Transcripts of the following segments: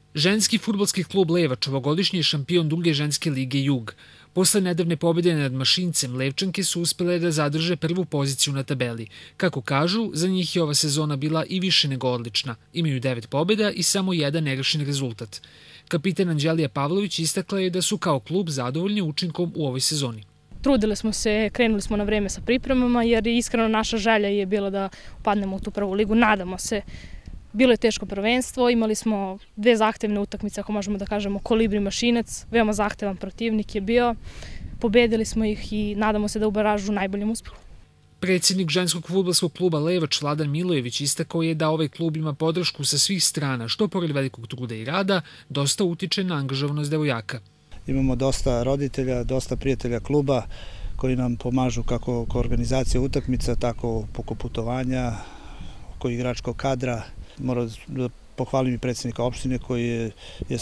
Ženski fudbalski klub Levač ovogodišnji je šampion druge ženske lige Jug. Posle nedavne pobjede nad Mašincem, Levčanke su uspjele da zadrže prvu poziciju na tabeli. Kako kažu, za njih je ova sezona bila i više nego odlična. Imaju 9 pobjeda i samo jedan nerešen rezultat. Kapitan Anđelija Pavlović istakla je da su kao klub zadovoljni učinkom u ovoj sezoni. Trudili smo se, krenuli smo na vreme sa pripremama jer iskreno naša želja je bila da padnemo u tu prvu ligu. Nadamo se. Bilo je teško prvenstvo, imali smo 2 zahtevne utakmice, ako možemo da kažemo, Kolibri Mašinac, veoma zahtevan protivnik je bio. Pobedili smo ih i nadamo se da u baražu najboljem uspehu. Predsjednik ženskog fudbalskog kluba Levač Vladan Milojević istakao je da ovaj klub ima podršku sa svih strana, što pored velikog truda i rada, dosta utiče na angažovanost devojaka. Imamo dosta roditelja, dosta prijatelja kluba koji nam pomažu kako oko organizacije utakmica, tako oko putovanja, oko igračkog kadra. Moram da pohvalim i predsjednika opštine koji je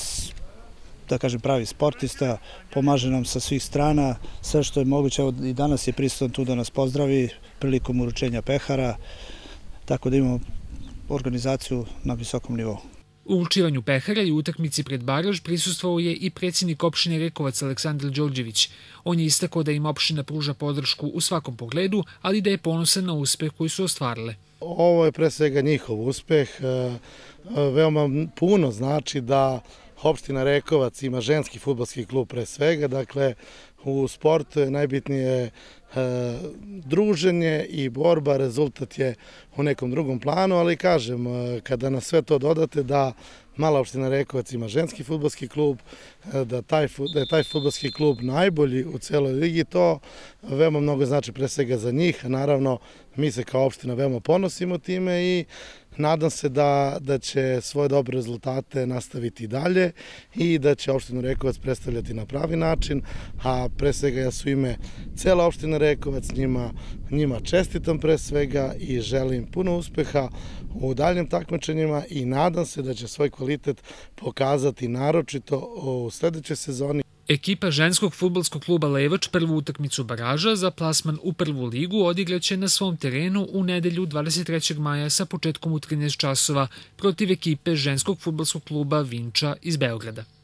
da kažem, pravi sportista, pomaže nam sa svih strana, sve što je moguće. I danas je prisutan tu da nas pozdravi prilikom uručenja pehara, tako da imamo organizaciju na visokom nivou. U uručivanju pehara i utakmici pred baraž prisustvovao je i predsjednik opštine Rekovac Aleksandar Đorđević. On je istakao da im opština pruža podršku u svakom pogledu, ali da je ponosan na uspeh koji su ostvarile. Ovo je pre svega njihov uspeh. Veoma puno znači da opština Rekovac ima ženski fudbalski klub pre svega. Dakle, u sportu je najbitnije druženje i borba, rezultat je u nekom drugom planu, ali kažem, kada na sve to dodate da mala opština Rekovac ima ženski fudbalski klub, da je taj fudbalski klub najbolji u celoj ligi, to veoma mnogo znači pre svega za njih. Naravno, mi se kao opština veoma ponosimo time i nadam se da će svoje dobre rezultate nastaviti dalje i da će opštinu Rekovac predstavljati na pravi način, a pre svega ja su ime cela opština Rekovac, njima čestitam pre svega i želim puno uspeha u daljnim takmičenjima i nadam se da će svoj kvalitet pokazati naročito u sledećoj sezoni. Ekipa ženskog fudbalskog kluba Levač prvu utakmicu baraža za plasman u prvu ligu odigraće na svom terenu u nedelju 23. maja sa početkom u 13 časova protiv ekipe ženskog fudbalskog kluba Vinča iz Beograda.